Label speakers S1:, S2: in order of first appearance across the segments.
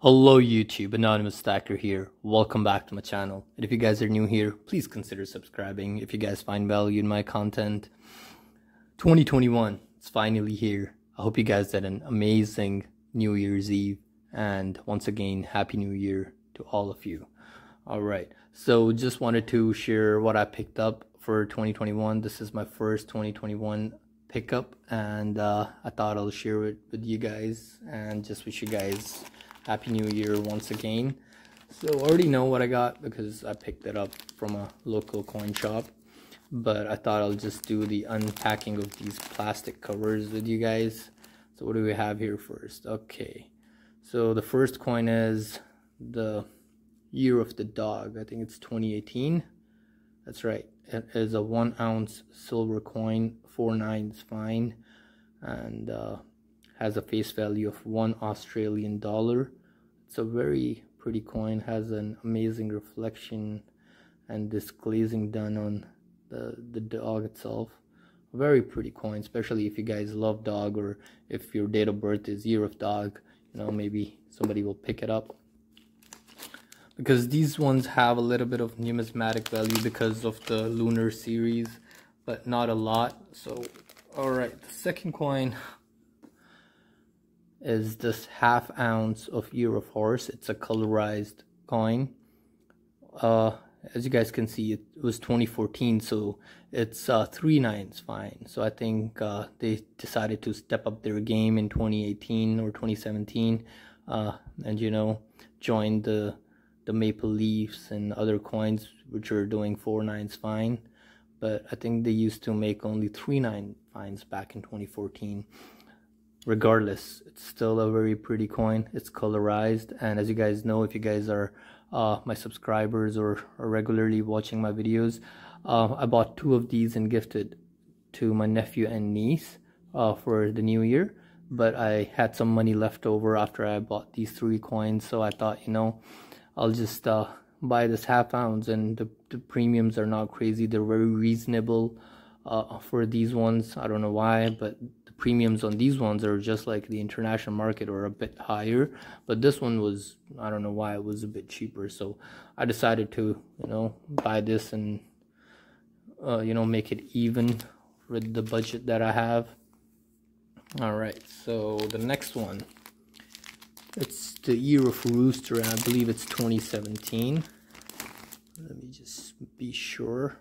S1: Hello YouTube, Anonymous Stacker here. Welcome back to my channel. And if you guys are new here, please consider subscribing if you guys find value in my content. 2021, it's finally here. I hope you guys had an amazing New Year's Eve. And once again, Happy New Year to all of you. Alright, so just wanted to share what I picked up for 2021. This is my first 2021 pickup. And I thought I'll share it with you guys. And just wish you guys Happy New Year once again. So I already know what I got because I picked it up from a local coin shop, but I thought I'll just do the unpacking of these plastic covers with you guys. So what do we have here first? Okay, so the first coin is the Year of the Dog. I think it's 2018. That's right. It is a 1 ounce silver coin, 4 9s fine, and has a face value of $1 Australian. It's a very pretty coin, has an amazing reflection and this glazing done on the dog itself. A very pretty coin, especially if you guys love dog, or if your date of birth is Year of Dog, you know, maybe somebody will pick it up, because these ones have a little bit of numismatic value because of the lunar series, but not a lot. So alright, the second coin is this 1/2 ounce of Year of Horse. It's a colorized coin. As you guys can see, it was 2014, so it's 3 9s fine. So I think they decided to step up their game in 2018 or 2017, and you know, join the Maple Leafs and other coins which are doing 4 9s fine. But I think they used to make only 3 9 fines back in 2014. Regardless, it's still a very pretty coin. It's colorized, and as you guys know, if you guys are my subscribers or are regularly watching my videos, I bought 2 of these and gifted to my nephew and niece for the new year. But I had some money left over after I bought these 3 coins, so I thought, you know, I'll just buy this 1/2 ounce, and the premiums are not crazy. They're very reasonable for these ones. I don't know why, but premiums on these ones are just like the international market or a bit higher, but this one was, I don't know why, it was a bit cheaper. So I decided to, you know, buy this and you know, make it even with the budget that I have. All right, so the next one, it's the Year of Rooster, and I believe it's 2017. Let me just be sure.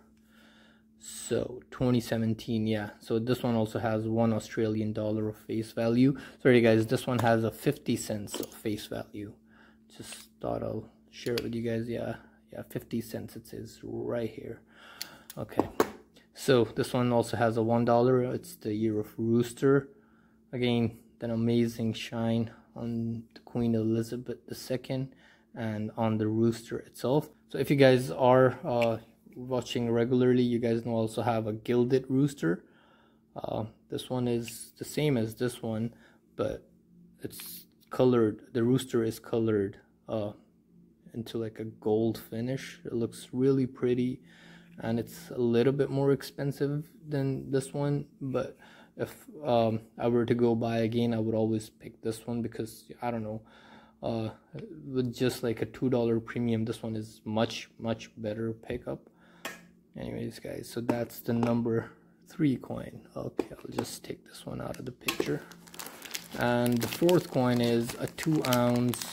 S1: So 2017, yeah. So this one also has $1 Australian of face value. Sorry guys, this one has a 50 cents of face value. Just thought I'll share it with you guys. Yeah, 50 cents it says right here. Okay, so this one also has a $1. It's the Year of Rooster. Again, an amazing shine on the Queen Elizabeth II and on the rooster itself. So if you guys are watching regularly, you guys know I also have a gilded rooster. This one is the same as this one, but it's colored. The rooster is colored into like a gold finish. It looks really pretty, and it's a little bit more expensive than this one, but if I were to go buy again, I would always pick this one, because I don't know, with just like a $2 premium, this one is much better pickup. Anyways guys, so that's the number 3 coin. Okay, I'll just take this one out of the picture. And the 4th coin is a 2 ounce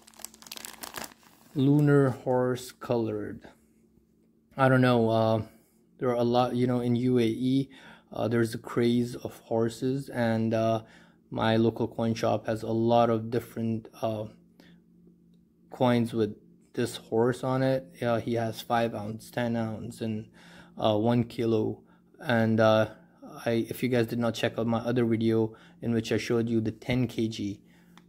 S1: lunar horse colored. I don't know, there are a lot, you know, in UAE there's a craze of horses, and my local coin shop has a lot of different coins with this horse on it. He has 5 ounce, 10 ounce, and 1 kilo. And if you guys did not check out my other video in which I showed you the 10 kg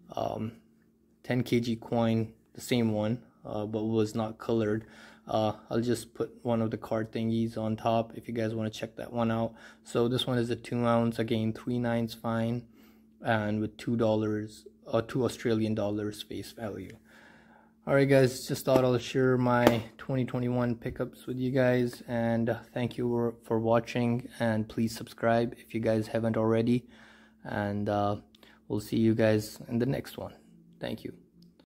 S1: coin, the same one, but was not colored, I'll just put one of the card thingies on top if you guys want to check that one out. So this one is a 2 ounce, again 3 9s fine, and with $2 $2 Australian face value. Alright guys, just thought I'll share my 2021 pickups with you guys, and thank you for watching, and please subscribe if you guys haven't already, and we'll see you guys in the next one. Thank you.